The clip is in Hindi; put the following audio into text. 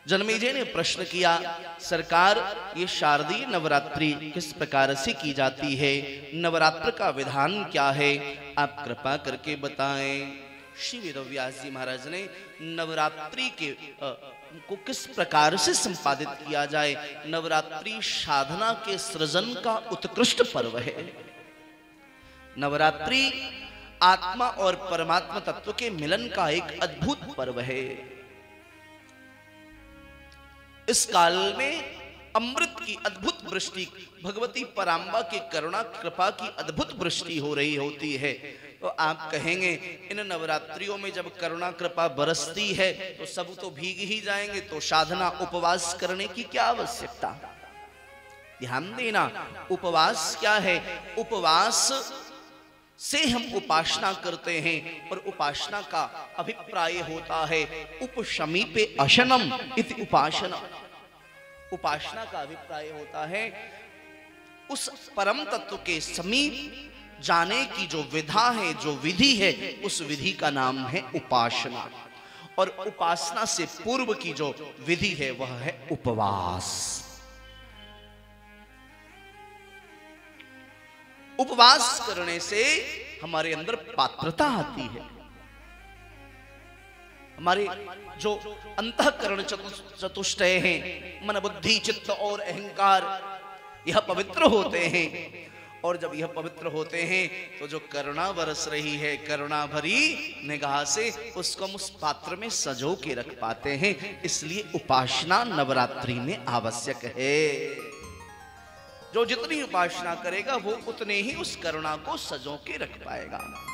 जन्मेजय ने प्रश्न किया, सरकार ये शारदीय नवरात्रि किस प्रकार से की जाती है, नवरात्र का विधान क्या है, आप कृपा करके बताएं। श्री वेदव्यास जी महाराज ने नवरात्रि के को किस प्रकार से संपादित किया जाए। नवरात्रि साधना के सृजन का उत्कृष्ट पर्व है। नवरात्रि आत्मा और परमात्मा तत्व के मिलन का एक अद्भुत पर्व है। इस काल में अमृत की अद्भुत वृष्टि, भगवती परांबा की करुणा कृपा की अद्भुत वृष्टि हो रही होती है। तो आप कहेंगे इन नवरात्रियों में जब करुणा कृपा बरसती है तो सब तो भीग ही जाएंगे, तो साधना उपवास करने की क्या आवश्यकता। ध्यान देना, उपवास क्या है। उपवास से हम उपासना करते हैं और उपासना का अभिप्राय होता है उपशमीपे अशनम इति उपासना। उपासना का अभिप्राय होता है उस परम तत्व के समीप जाने की जो विधा है, जो विधि है, उस विधि का नाम है उपासना। और उपासना से पूर्व की जो विधि है वह है उपवास। उपवास करने से हमारे अंदर पात्रता आती है। हमारे जो अंतःकरण चतुष्टय हैं, मन बुद्धि चित्त और अहंकार, यह पवित्र होते हैं। और जब यह पवित्र होते हैं तो जो करुणा बरस रही है, करुणा भरी निगाह से उसको हम उस पात्र में सजो के रख पाते हैं। इसलिए उपासना नवरात्रि में आवश्यक है। जो जितनी उपासना करेगा वो उतने ही उस करुणा को सजो के रख पाएगा।